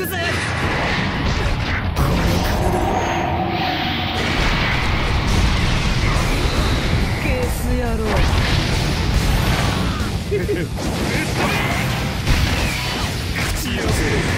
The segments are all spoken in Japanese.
くぜ。ゲス野郎。口寄せ。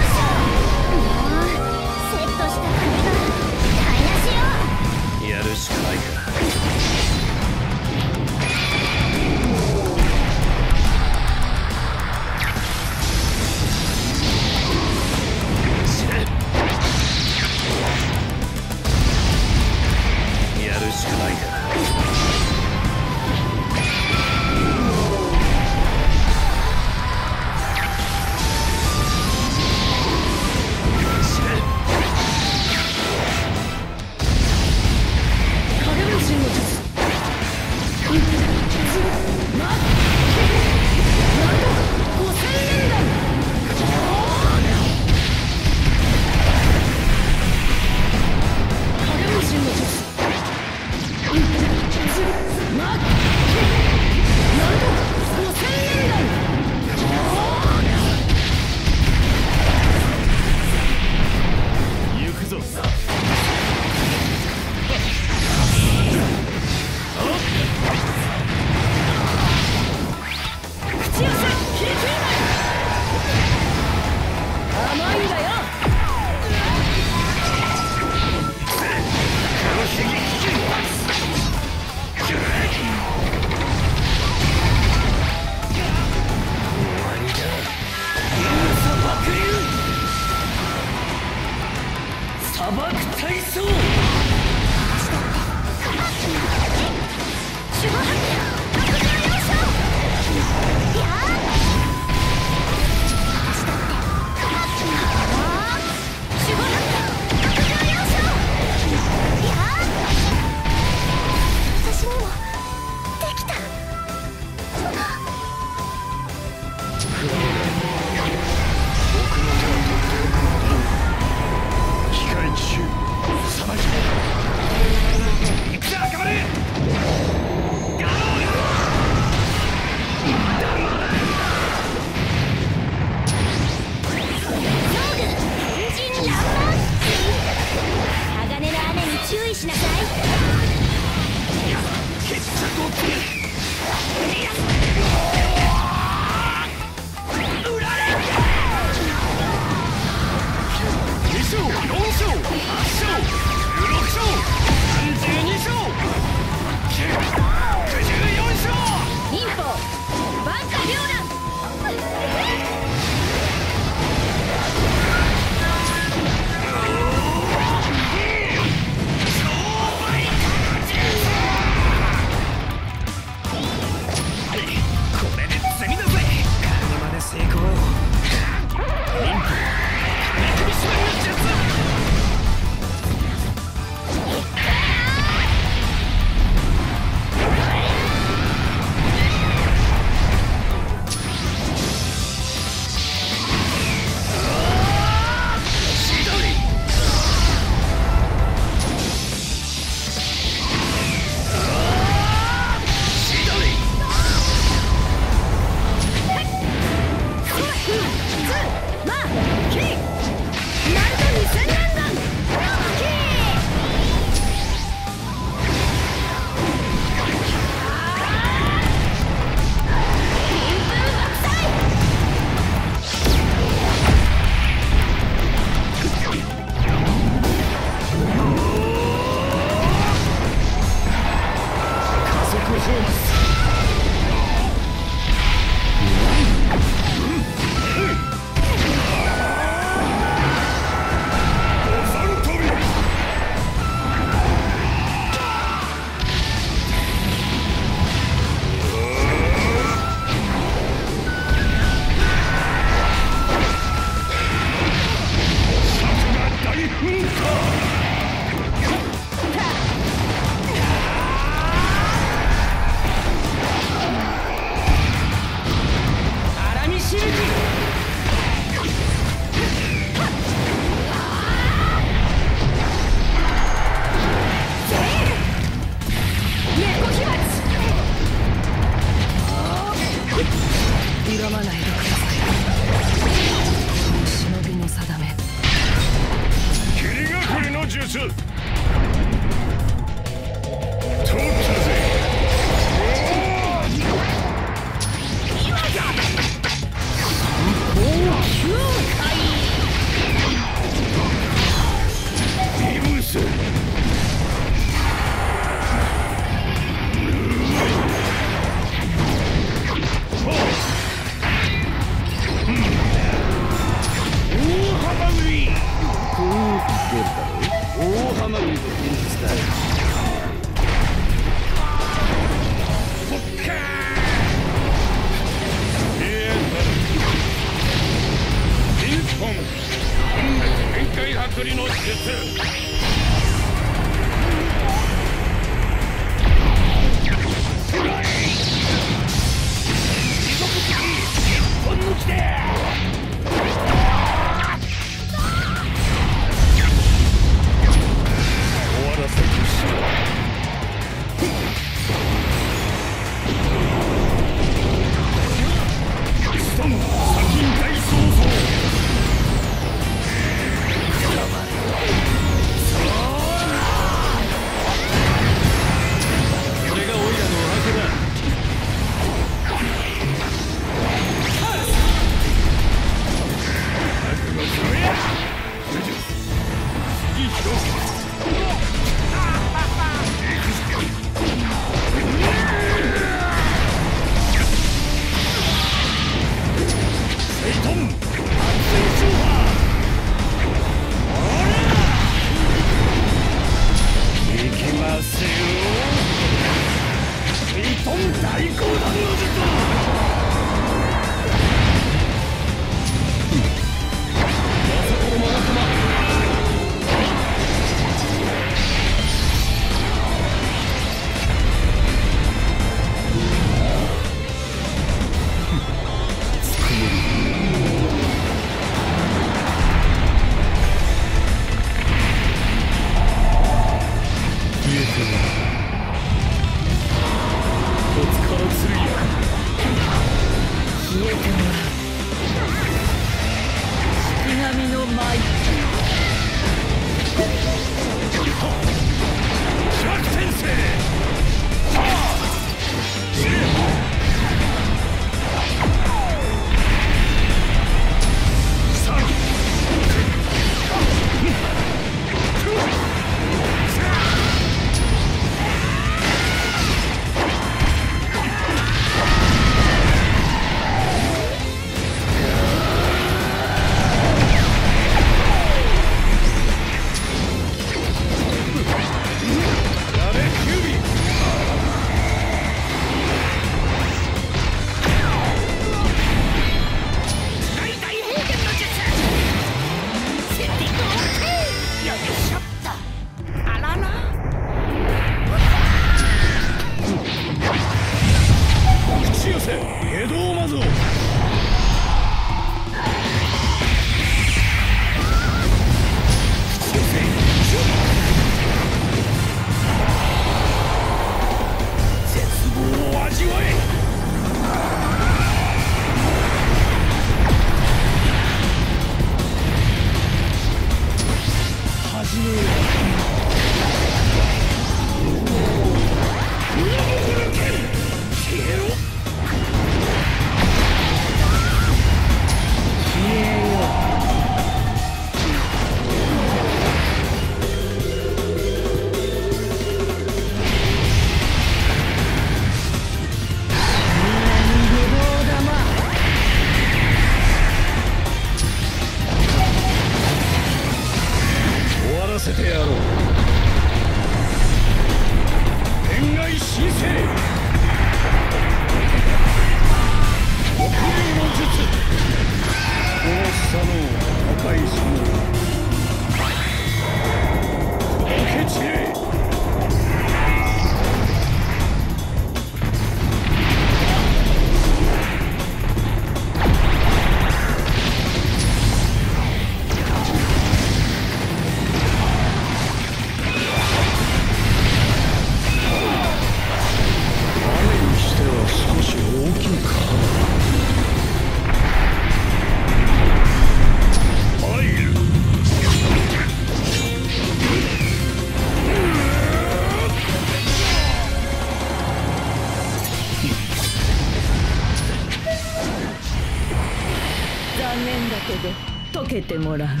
けてもらう。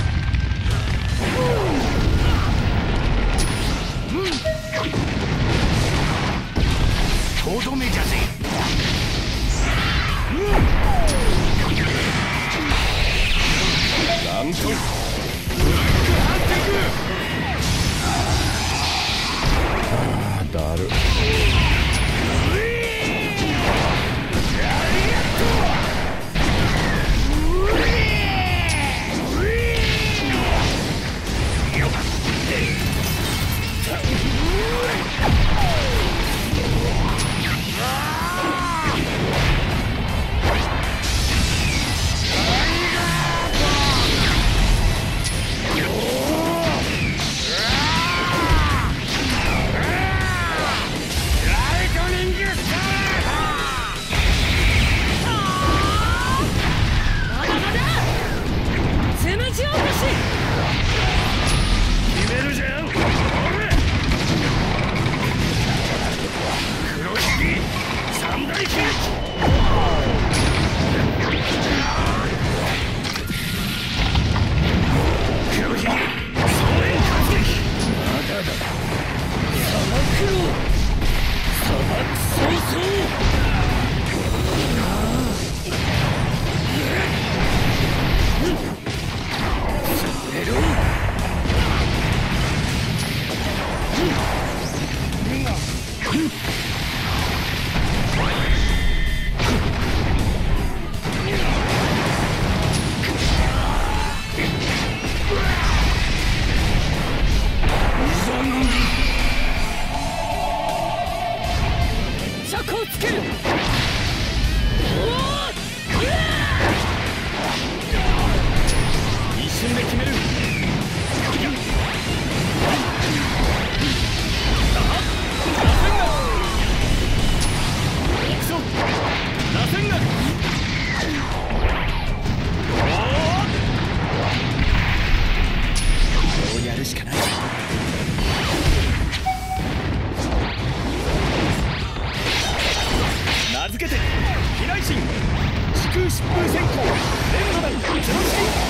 とどめじゃぜ。なんとだる。よこをつける。一瞬で決める。螺旋がこうやるしかない。名付けて飛来神時空疾風閃光連ド弾ゼロ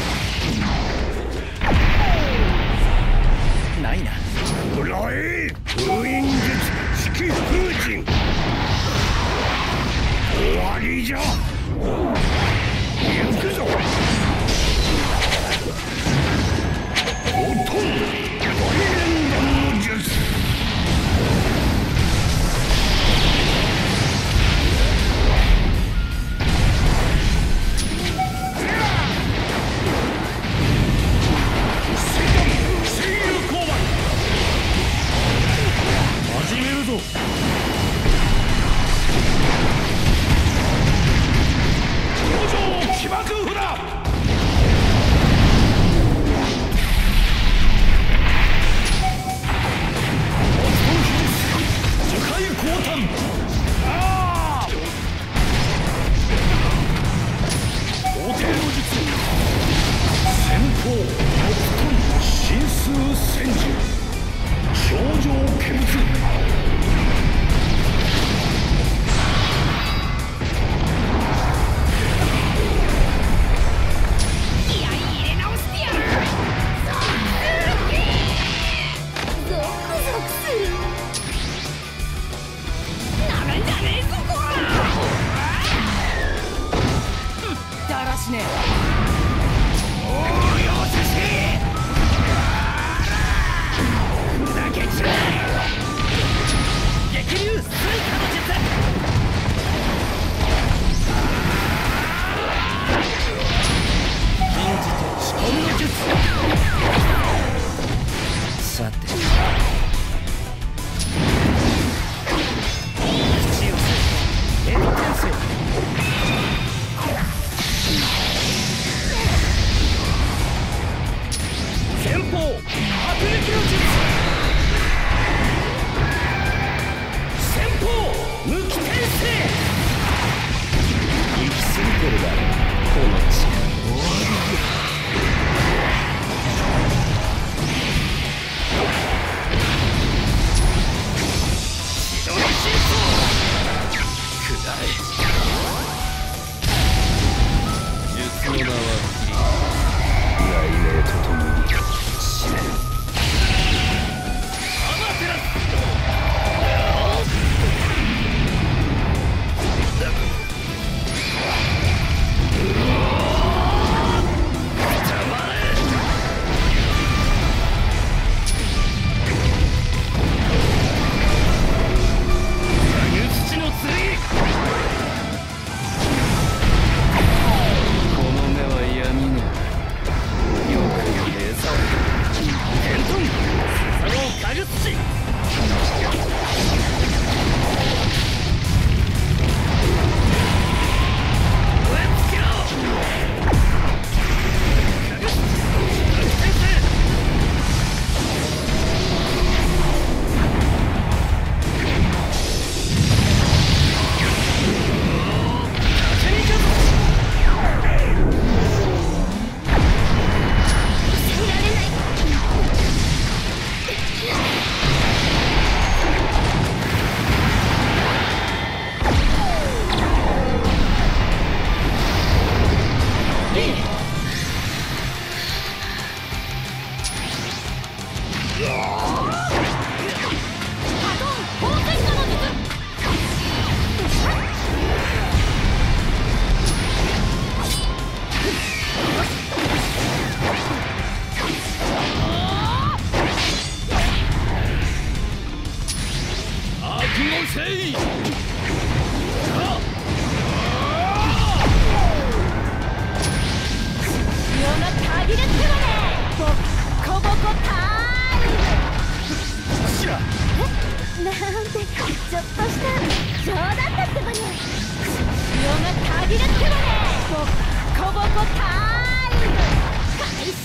式ないな。 くらえ封印術式風神。終わりじゃ。行くぞ。おとん大連弾の術。始めるぞ。起爆符だ。樹海降誕。皇帝の術。戦闘神数戦時。頂上見物。 ね。 おーよせし砕けちゃえ。激流スイカの術。禁じて仕込みの術。さて口寄せエロ転生。前方迫撃の術。前方無機転生。行き過ぎてるだろこの力。終わりだ。千鳥真相くらえ。術の名は雷鳴とともに死ねる。アマテラス。土の剣。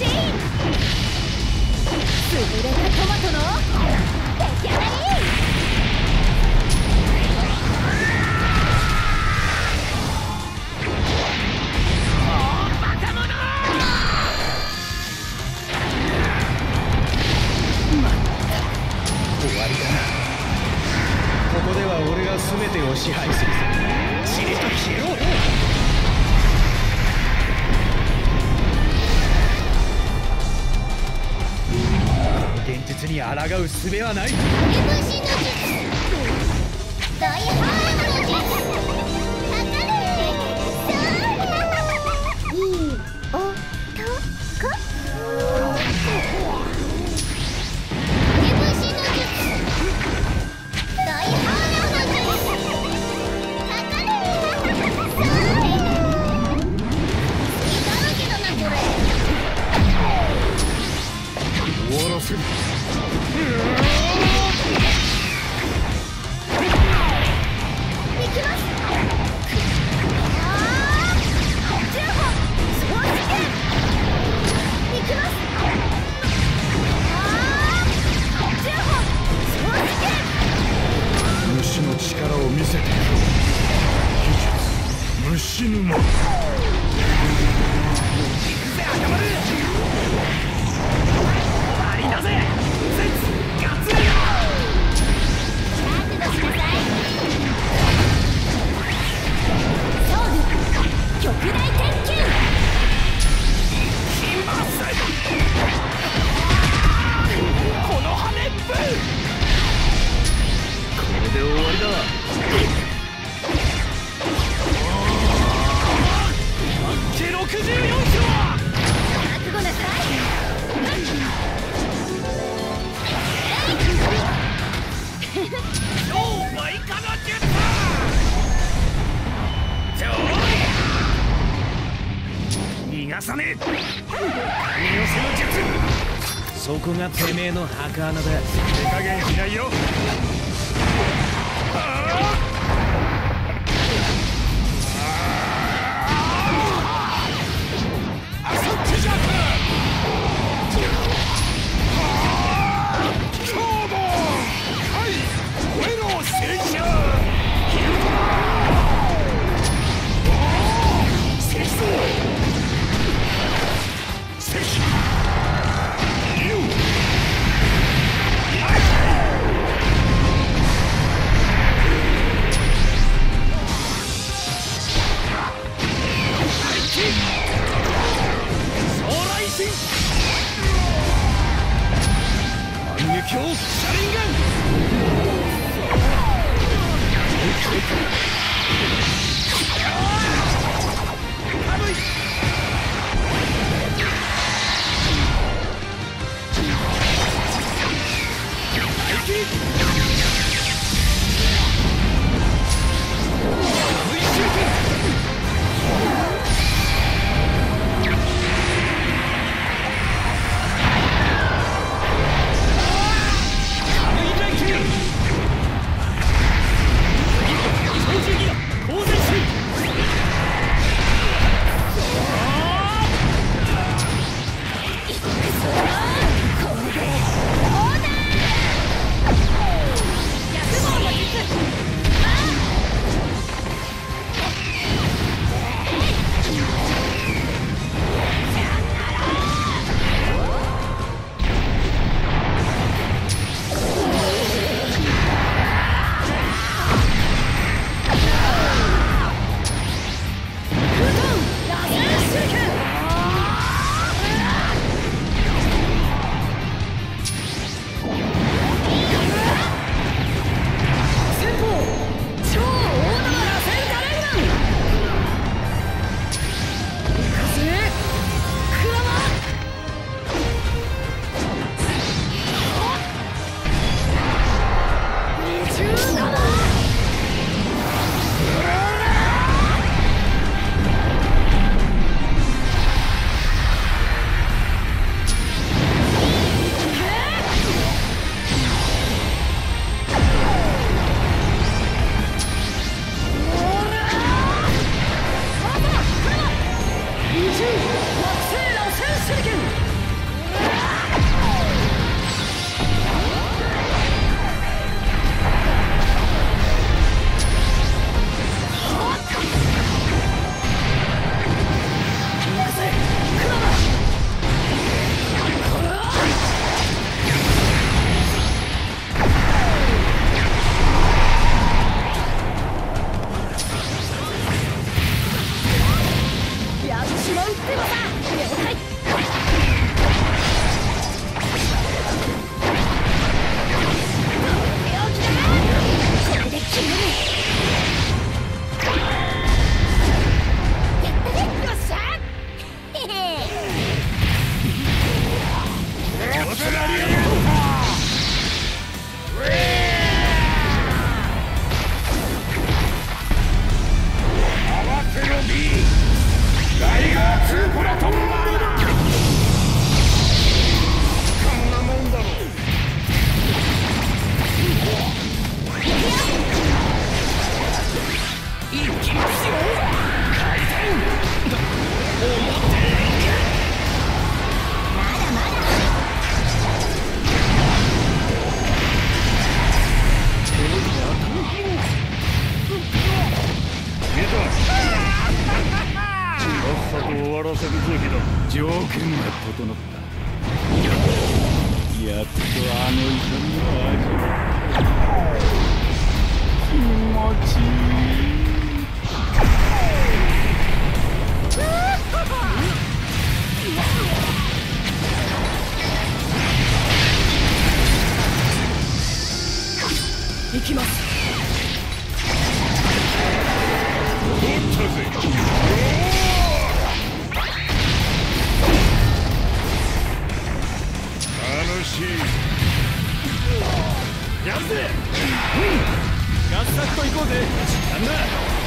しい。潰れたトマトの出来上がり。 終わりだな。ここでは俺が全てを支配する。しれっと消えろ。現実に抗う術はない。 分身の術、大ハードの術、かかれ。いいおとこ。分身の術、大ハードの術、かかれ。いただけだなこれ。 終わらせる。 いきます。10歩スポーツ剣。いきます。10歩スポーツ剣。 虫の力を見せてやろう。秘術虫沼。 行くぜ赤丸。ありだぜ。絶ガツリ。 覚悟しなさい。ソウル極大天球。 キンバス。この羽根っぷ。これで終わりだ。64キロ。覚悟なさい。超マイカの術。逃がさねえ。身寄せの術。そこがてめえの墓穴だ。手加減しないよ。あそっちじゃく。今日もはい上の聖者ヒルトラー。聖層聖竜。 一気に強回転思ってまだまださっさと終わらせる時だ。 条件が整った。やっとあの痛みを味わう。気持ちいい。行きます。 戻ったぜ。楽しい。 やるぜ。ガスサッと行こうぜ。なんだ。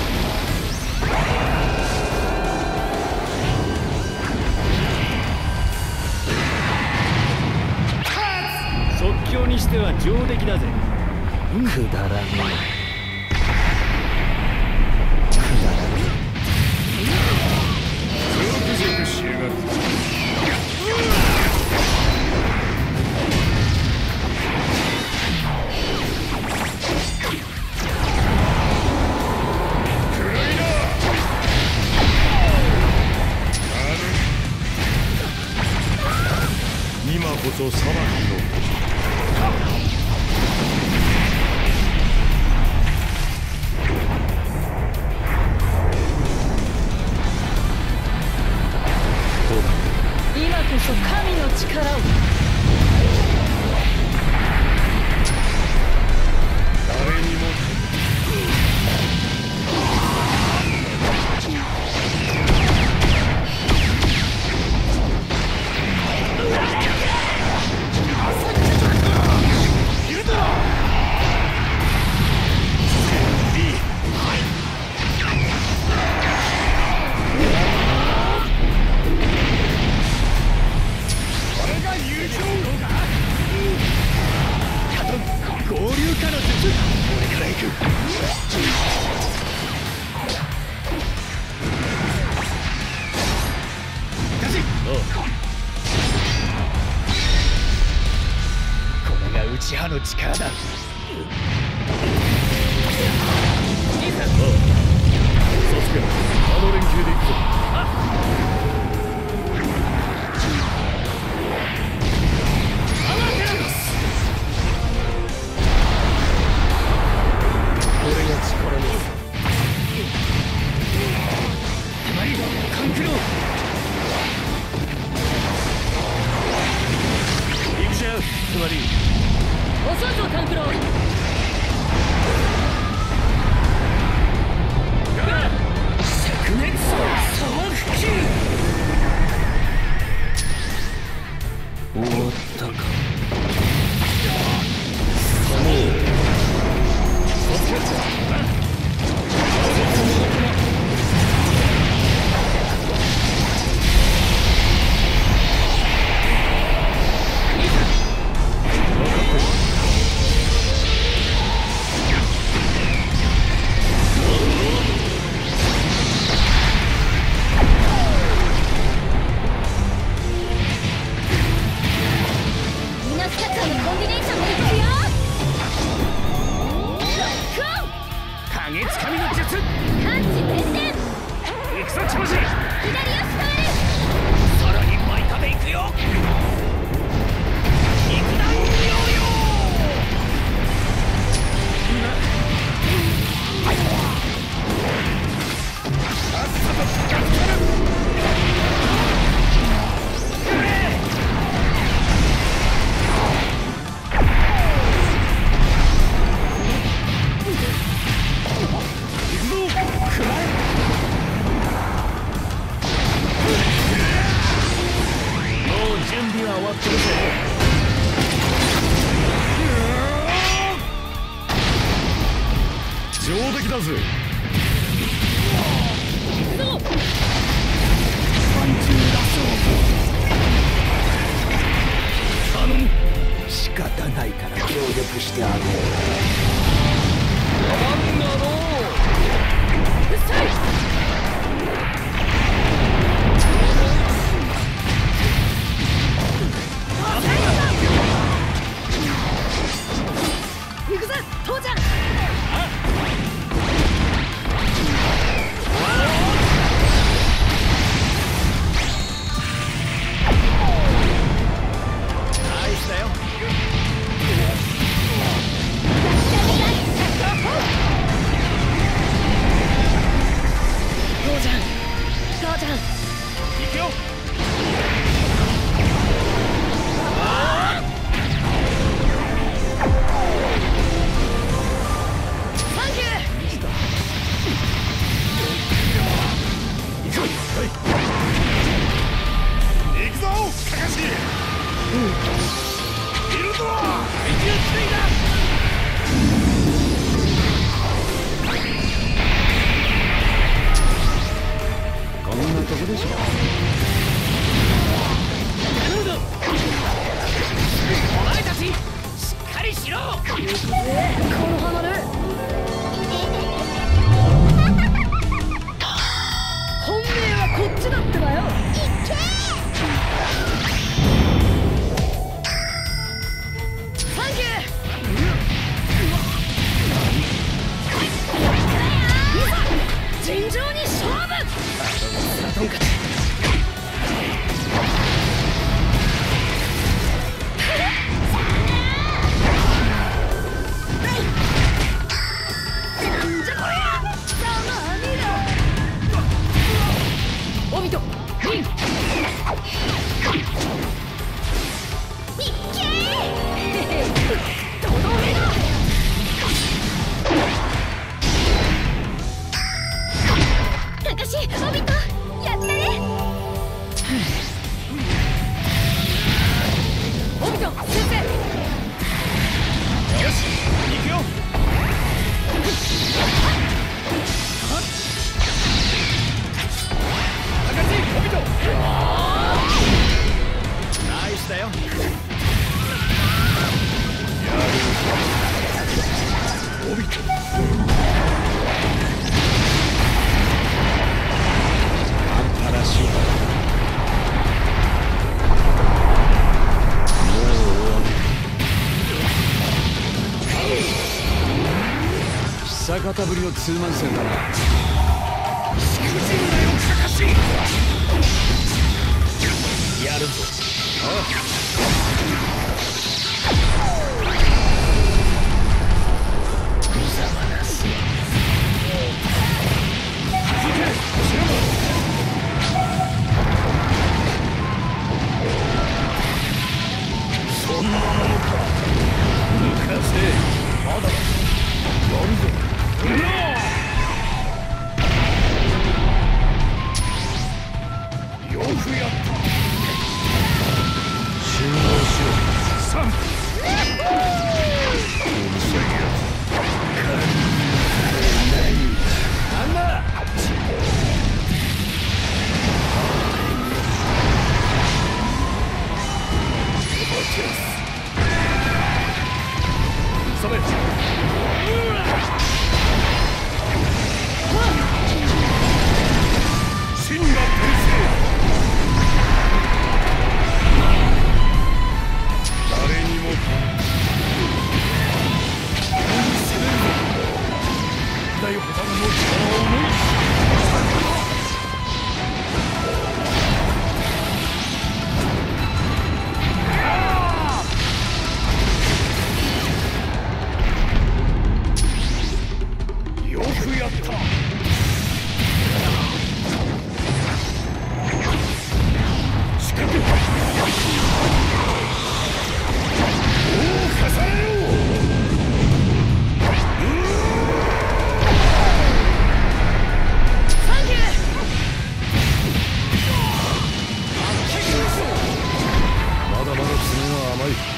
即興にしては上出来だぜ。くだらねえ。 ゾクゾクしやがる。今こそ裁きの今こそ神の力を。 誰にも合流化の術。俺から行く。これが内派の力だ。いざ。 サスケ、あの連携で行くぞ。これが力の手まり勘九郎。行くじゃんつまり。 遅いぞ勘九郎。 灼熱砂漠級。終わったか。上出来だぜ。 頼む。仕方ないから協力してあげる。なんだろう。 ちゃん母ちゃん行くよ。 サンキュー。 行くぞカカシ。いるぞ息をついだ。こんなとこでしょ。来るぞ。お前たちしっかりしろ。 このハマる。本命はこっちだってばよ。サンキュー。いざ尋常に勝負。トンカチ。なんじゃこりゃ。ざまあみろ。オビトリン。いっけー。とどめだ。カカシ、オビト、やったね。オビト先生。 よし行くよ。カカシオビト。ナイスだよ。オビト。あんたらしい。もう終わる。久方ぶりのツーマン戦だな。しくじるなよカカシ。やるぞ。無様なす。そんなものか。抜かせ。まだだ。やるぞ。よくやった。集合しよう。3。うるさいやつ。なんだ。それ。真が転生。誰にも攻めるぞ。大ボタンの力を思い。よくやった。仕掛けた。おお、重ねよう。 サンキュー。 まだまだ爪が甘い。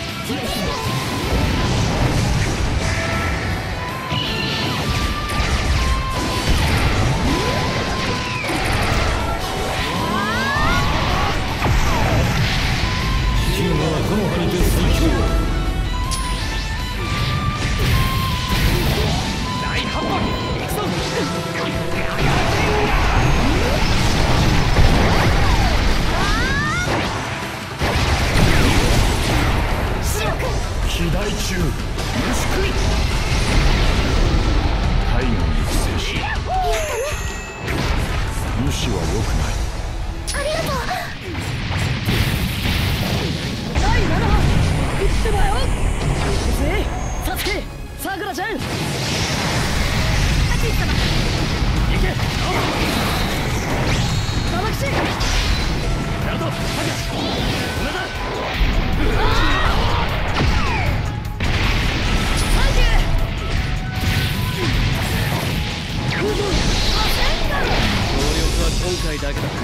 君はこの葉にて最強。大反発。行くぞ。肥大中虫食い。体外に寄生し無視は良くない。 ありがとう。 第7波撃ってばよ。行くぜサスケ、さくらちゃん。 アジン様。 行け。 は今回だけだ。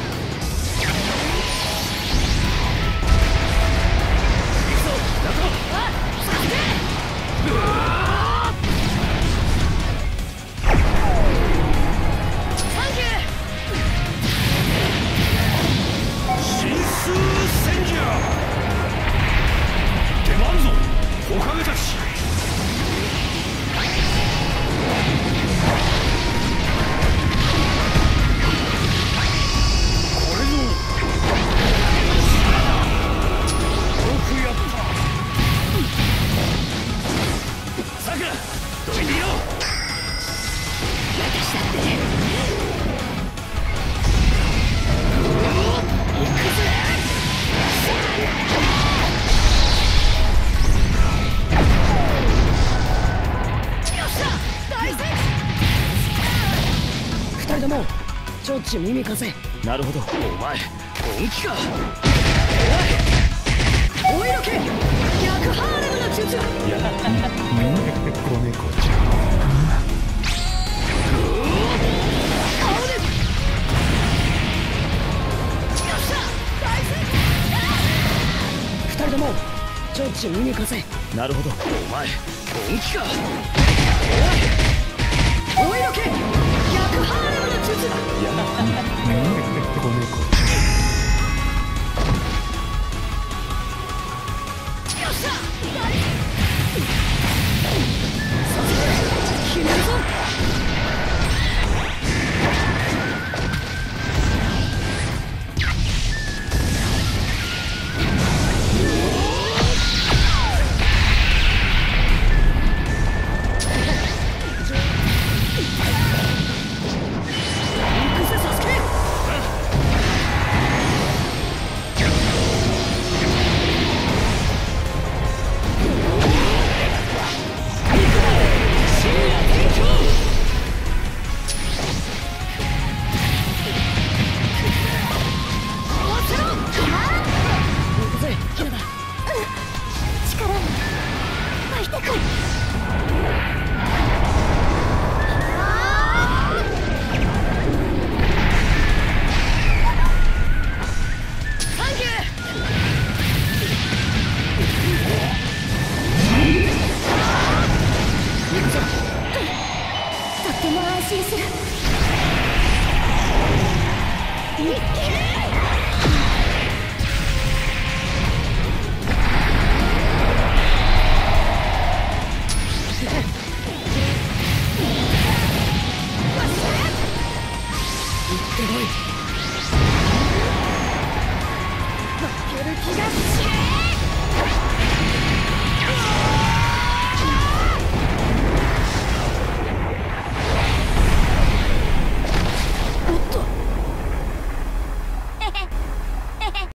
神数戦じゃ。出番ぞおかげたち。これぞよくやった。さくらどいてよ。 私だって行くぜ。よっしゃ大戦。二人ともちょっち耳貸せ。 なるほど。 お前本気か。 おいろけ逆ハーレムの術。 子猫ちゃん。 顔で。よっしゃ大戦。二人ともちょっち耳貸せ。 なるほど。 お前本気か。 おいろけ逆ハーレムの術。 子猫ちよっしゃ大戦。させて決めるぞ。負ける気がしねえ。